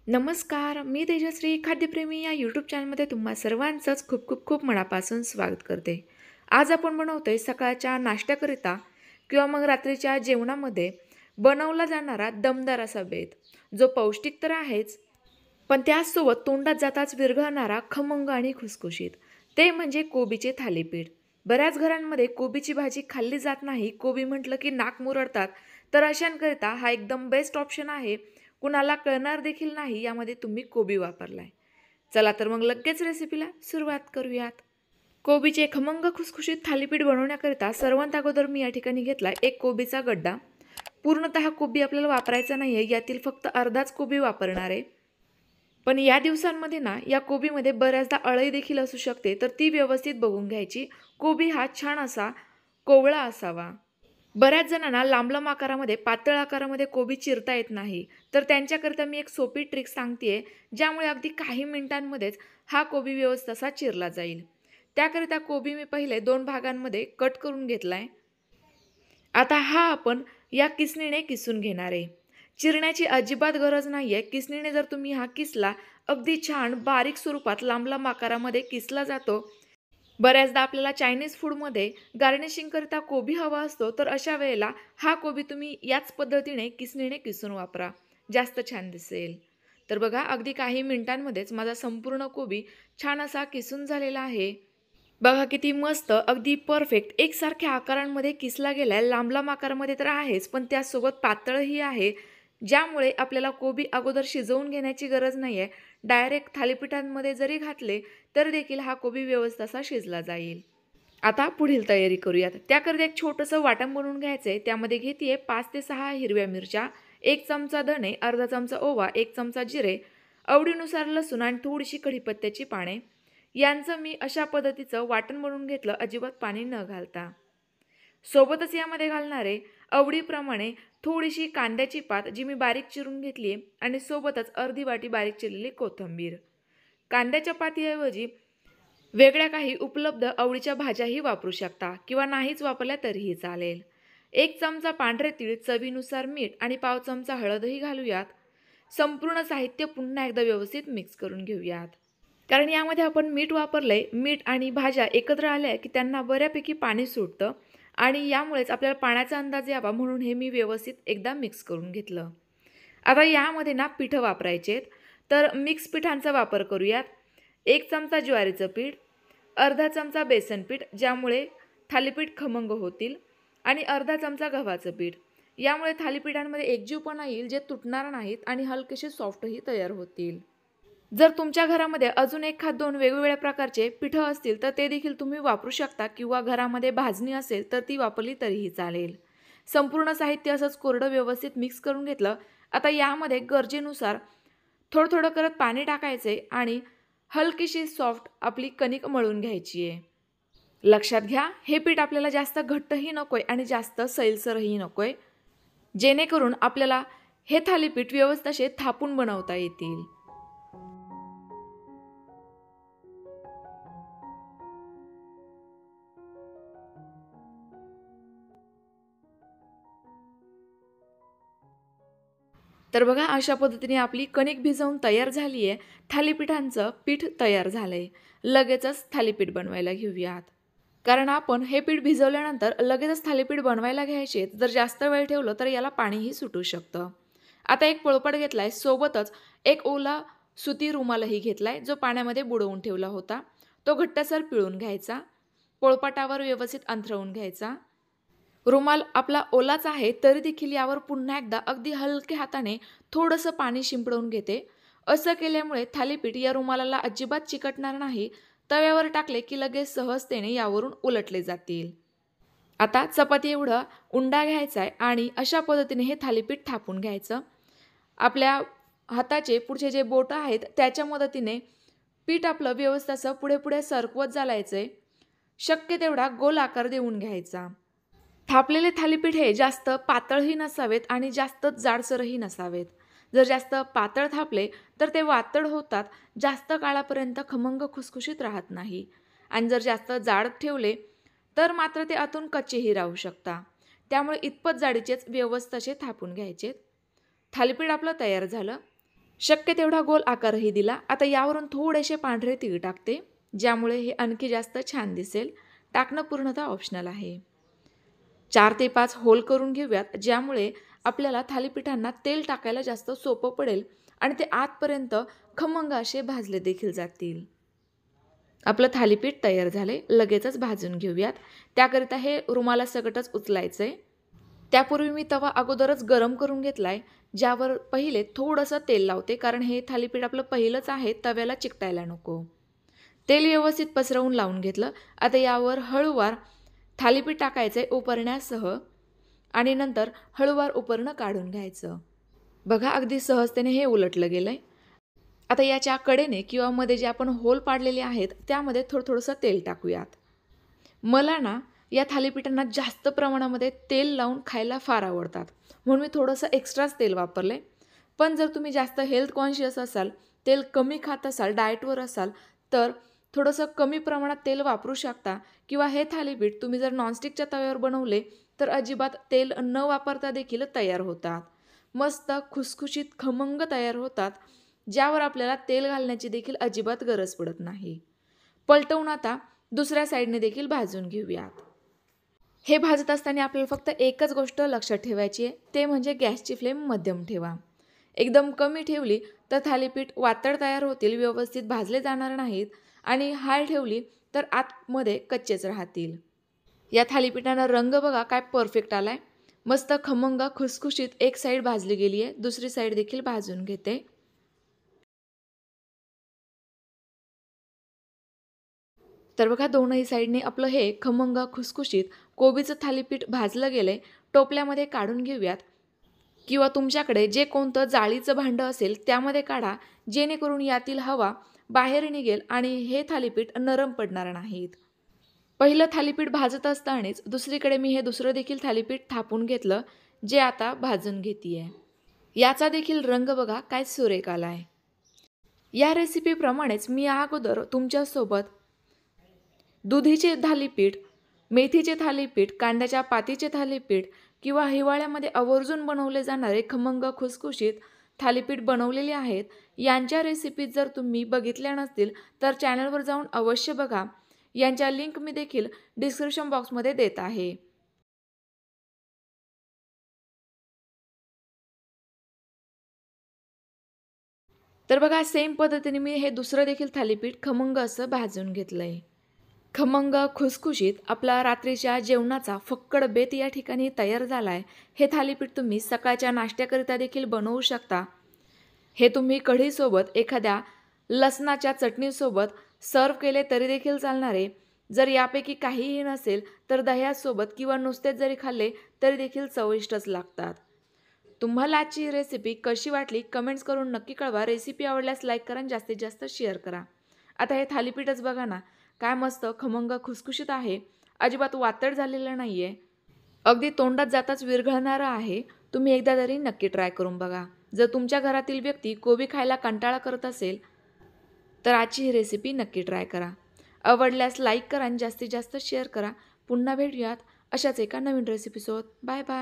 नमस्कार, मी तेजश्री खाद्यप्रेमी या यूट्यूब चॅनलमध्ये तुम्हा सर्वांचंच खूप खूप खूप मनापासून स्वागत करते. आज आपण बनवतोय सकाळच्या नाश्त्याकरिता किंवा मग रात्रीच्या जेवणामध्ये बनवला जाणारा दमदार असा बेत, जो पौष्टिक तर आहेच, पण त्याचसोबत तोंडात जाताच विरघळणारा खमंग आणि खुसखुशीत. ते म्हणजे कोबीचे थालीपीठ. बऱ्याच घरांमध्ये कोबीची भाजी खाल्ली जात नाही. कोबी म्हटलं की नाक मुरडतात. तर अशांकरिता हा एकदम बेस्ट ऑप्शन आहे. कुणाला कळणार देखील नाही यामध्ये तुम्ही कोबी वापरलाय. चला तर मग लगेच रेसिपीला सुरुवात करूयात. कोबीचे खमंग खुसखुशीत थालीपीठ बनवण्याकरिता सर्वात अगोदर मी या ठिकाणी घेतला एक कोबीचा गड्डा. पूर्णतः कोबी आपल्याला वापरायचा नाही आहे, यातील फक्त अर्धाच कोबी वापरणार आहे. पण या दिवसांमध्ये ना या कोबीमध्ये बऱ्याचदा अळई देखील असू शकते, तर ती व्यवस्थित बघून घ्यायची. कोबी हा छान असा कोवळा असावा. बऱ्याच जणांना लांब-लांब आकारामध्ये, पातळ आकारामध्ये कोबी चिरता येत नाही. तर त्यांच्याकरिता मी एक सोपी ट्रिक सांगते ज्यामुळे अगदी काही मिनिटांमध्येच हा कोबी व्यवस्थित असा चिरला जाईल. त्याकरिता कोबी मी पहिले 2 भागांमध्ये कट करून घेतलाय. आता हा आपण या किसणीने किसून घेणार आहे. चिरण्याची अजिबात गरज नाही आहे. किसणीने जर तुम्ही हा किसला, अगदी छान बारीक स्वरूपात लांब-लांब आकारामध्ये किसला जातो. बऱ्याचदा आपल्याला चायनीज फूडमध्ये गार्निशिंगकरिता कोबी हवा असतो, तर अशा वेळेला हा कोबी तुम्ही याच पद्धतीने किसणीने किसून वापरा. जास्त छान दिसेल. तर बघा अगदी काही मिनिटांमध्येच माझा संपूर्ण कोबी छान असा किसून झालेला आहे. बघा किती मस्त, अगदी परफेक्ट एकसारख्या आकारांमध्ये किसला गेलाय. लांब-लांब आकारामध्ये तर आहेच, पण त्यासोबत पातळही आहे. ज्यामुळे आपल्याला कोबी अगोदर शिजवून घेण्याची गरज नाही आहे. डायरेक्ट थालीपीठांमध्ये जरी घातले, तर देखील हा कोबी व्यवस्थित असा शिजला जाईल. आता पुढील तयारी करूयात. त्याकरता एक छोटंसं वाटण बनवून घ्यायचं आहे. त्यामध्ये घेते 5 ते 6 हिरव्या मिरच्या, 1 चमचा धणे, अर्धा चमचा ओवा, 1 चमचा जिरे, आवडीनुसार लसूण आणि थोडीशी कढीपत्त्याची पाने. यांचं मी अशा पद्धतीचं वाटण बनवून घेतलं, अजिबात पाणी न घालता. सोबतच यामध्ये घालणारे आवडीप्रमाणे थोडीशी कांद्याची पात जी मी बारीक चिरून घेतली आहे आणि सोबतच अर्धी वाटी बारीक चिरलेली कोथिंबीर. कांद्याच्या पातीऐवजी वेगळ्या काही उपलब्ध आवडीच्या भाज्याही वापरू शकता किंवा नाहीच वापरल्या तरीही चालेल. 1 चमचा पांढरे तीळ, चवीनुसार मीठ आणि पाव चमचा हळदही घालूयात. संपूर्ण साहित्य पुन्हा एकदा व्यवस्थित मिक्स करून घेऊयात. कारण यामध्ये आपण मीठ वापरलंय. मीठ आणि भाज्या एकत्र आल्या की त्यांना बऱ्यापैकी पाणी सुटतं आणि यामुळेच आपल्याला पाण्याचा अंदाज यावा म्हणून हे मी व्यवस्थित एकदा मिक्स करून घेतलं. आता यामध्ये ना पिठं वापरायचे आहेत, तर मिक्स पिठांचा वापर करूयात. 1 चमचा ज्वारीचं पीठ, अर्धा चमचा बेसन पीठ ज्यामुळे थालीपीठ खमंग होतील आणि अर्धा चमचा गव्हाचं पीठ. यामुळे थालीपीठांमध्ये एकजीवपणा येईल, जे तुटणार नाहीत आणि हलकेसे सॉफ्टही तयार होतील. जर तुमच्या घरामध्ये अजून 1-2 वेगवेगळ्या प्रकारचे पिठं असतील, तर ते देखील तुम्ही वापरू शकता किंवा घरामध्ये भाजणी असेल तर ती वापरली तरीही चालेल. संपूर्ण साहित्य असंच कोरडं व्यवस्थित मिक्स करून घेतलं. आता यामध्ये गरजेनुसार थोडं थोडं करत पाणी टाकायचे आणि हलकीशी सॉफ्ट आपली कणिक मळून घ्यायची आहे. लक्षात घ्या, हे पीठ आपल्याला जास्त घट्टही नकोय आणि जास्त सैलसरही नकोय, जेणेकरून आपल्याला हे थालीपीठ व्यवस्थित असे थापून बनवता येतील. तर बघा अशा पद्धतीने आपली कणिक भिजवून तयार झाली आहे. थालीपीठांचं पीठ तयार झालं आहे. लगेचच थालीपीठ बनवायला घेऊयात. कारण आपण हे पीठ भिजवल्यानंतर लगेचच थालीपीठ बनवायला घ्यायचे. जर जास्त वेळ ठेवलं तर याला पाणीही सुटू शकतं. आता एक पोळपाट घेतला आहे. सोबतच एक ओला सुती रुमालही घेतला आहे, जो पाण्यामध्ये बुडवून ठेवला होता. तो घट्टसर पिळून घ्यायचा. पोळपाटावर व्यवस्थित अंथरवून घ्यायचा. रुमाल आपला ओलाच आहे तरी देखील यावर पुन्हा एकदा अगदी हलक्या हाताने थोडंसं पाणी शिंपडवून घेते. असं केल्यामुळे थालीपीठ या रुमालाला अजिबात चिकटणार नाही. तव्यावर टाकले की लगेच सहजतेने यावरून उलटले जातील. आता चपाती एवढा उंडा घ्यायचा आहे आणि अशा पद्धतीने हे थालीपीठ थापून घ्यायचं. आपल्या हाताचे पुढचे जे बोटं आहेत त्याच्या मदतीने पीठ आपलं व्यवस्थित असं पुढे पुढे सरकवत चालायचं आहे. शक्य तेवढा गोल आकार देऊन घ्यायचा. थापलेले थालीपीठ हे जास्त पातळही नसावेत आणि जास्त जाडसरही नसावेत. जर जास्त पातळ थापले तर ते वातड होतात, जास्त काळापर्यंत खमंग खुसखुशीत राहत नाही. आणि जर जास्त जाड ठेवले तर मात्र ते आतून कच्चेही राहू शकता. त्यामुळे इतपत जाडीचेच व्यवस्थित असे थापून घ्यायचे. थालीपीठ आपलं तयार झालं. शक्य तेवढा गोल आकारही दिला. आता यावरून थोडेसे पांढरे तीळ टाकते, ज्यामुळे हे आणखी जास्त छान दिसेल. टाकणं पूर्णतः ऑप्शनल आहे. 4 ते 5 होल करून घेऊयात, ज्यामुळे आपल्याला थालीपीठांना तेल टाकायला जास्त सोपं पडेल आणि ते आतपर्यंत खमंग असे भाजले देखील जातील. आपलं थालीपीठ तयार झाले. लगेचच भाजून घेऊयात. त्याकरिता हे रुमालासकटच उचलायचं आहे. त्यापूर्वी मी तवा अगोदरच गरम करून घेतला आहे, ज्यावर पहिले थोडंसं तेल लावते, कारण हे थालीपीठ आपलं पहिलंच आहे, तव्याला चिकटायला नको. तेल व्यवस्थित पसरवून लावून घेतलं. आता यावर हळूवार थालीपीठ टाकायचं आहे उपरण्यासह आणि नंतर हळूवार उपरणं काढून घ्यायचं. बघा, अगदी सहजतेने हे उलटलं गेलं आहे. आता याच्या कडेने किंवा मध्ये जे आपण होल पाडलेले आहेत, त्यामध्ये थोडंसं तेल टाकूयात. मला ना या थालीपीठांना जास्त प्रमाणामध्ये तेल लावून खायला फार आवडतात, म्हणून मी थोडंसं एक्स्ट्राच तेल वापरलं आहे. पण जर तुम्ही जास्त हेल्थ कॉन्शियस असाल, तेल कमी खात असाल, डाएटवर असाल, तर थोडंसं कमी प्रमाणात तेल वापरू शकता. किंवा हे थालीपीठ तुम्ही जर नॉनस्टिकच्या तव्यावर बनवले तर अजिबात तेल न वापरता देखील तयार होतात. मस्त खुसखुशीत खमंग तयार होतात, ज्यावर आपल्याला तेल घालण्याची देखील अजिबात गरज पडत नाही. पलटवून आता दुसऱ्या साईडने देखील भाजून घेऊयात. हे भाजत असताना आपल्याला फक्त एकच गोष्ट लक्षात ठेवायची आहे, ते म्हणजे गॅसची फ्लेम मध्यम ठेवा. एकदम कमी ठेवली तर थालीपीठ वातड तयार होतील, व्यवस्थित भाजले जाणार नाहीत, आणि हाय ठेवली तर आतमध्ये कच्चेच राहतील. या थालीपीठांना रंग बघा काय परफेक्ट आलाय. मस्त खमंग खुसखुशीत एक साईड भाजली गेली आहे. दुसरी साईड देखील भाजून घेते. तर बघा, दोनही साईडने आपलं हे खमंग खुसखुशीत कोबीचं थालीपीठ भाजलं गेलंय. टोपल्यामध्ये काढून घेऊयात, किंवा तुमच्याकडे जे कोणतं जाळीचं भांडं असेल त्यामध्ये काढा, जेणेकरून यातील हवा बाहेर निघेल आणि हे थालीपीठ नरम पडणार नाहीत. पहिलं थालीपीठ भाजत असतानाच दुसरीकडे मी हे दुसरं देखील थालीपीठ थापून घेतलं, जे आता भाजून घेते आहे. याचा देखील रंग बघा काय सुरेख आला आहे. या रेसिपीप्रमाणेच मी अगोदर तुमच्यासोबत दुधीचे थालीपीठ, मेथीचे थालीपीठ, कांद्याच्या पातीचे थालीपीठ किंवा हिवाळ्यामध्ये आवर्जून बनवले जाणारे खमंग खुसखुशीत थालीपीठ बनवलेले आहेत. यांच्या रेसिपीज जर तुम्ही बघितल्या नसतील तर चॅनलवर जाऊन अवश्य बघा. यांच्या लिंक मी देखील डिस्क्रिप्शन बॉक्समध्ये देत आहे. तर बघा, सेम पद्धतीने मी हे दुसरं देखील थालीपीठ खमंग असं भाजून घेतलं आहे. खमंग खुसखुशीत आपला रात्रीच्या जेवणाचा फक्कड बेत या ठिकाणी तयार झाला आहे. हे थालीपीठ तुम्ही सकाळच्या नाश्त्याकरिता देखील बनवू शकता. हे तुम्ही कढीसोबत, एखाद्या लसणाच्या चटणीसोबत सर्व केले तरी देखील चालणारे. जर यापैकी काहीही नसेल तर दह्यासोबत किंवा नुसतेच जरी खाल्ले तरी देखील चविष्टच लागतात. तुम्हाला आजची ही रेसिपी कशी वाटली कमेंट्स करून नक्की कळवा. रेसिपी आवडल्यास लाईक करा आणि जास्तीत जास्त शेअर करा. आता हे थालीपीठच बघा ना, काय मस्त खमंग खुसखुशीत आहे. अजिबात वातड झालेलं नाही आहे. अगदी तोंडात जाताच विरघळणारं आहे. तुम्ही एकदा तरी नक्की ट्राय करून बघा. जर तुमच्या घरातील व्यक्ती कोबी खायला कंटाळा करत असेल तर आजची ही रेसिपी नक्की ट्राय करा. आवडल्यास लाईक करा आणि जास्तीत जास्त शेअर करा. पुन्हा भेटूयात अशाच एका नवीन रेसिपीसोबत. Bye bye.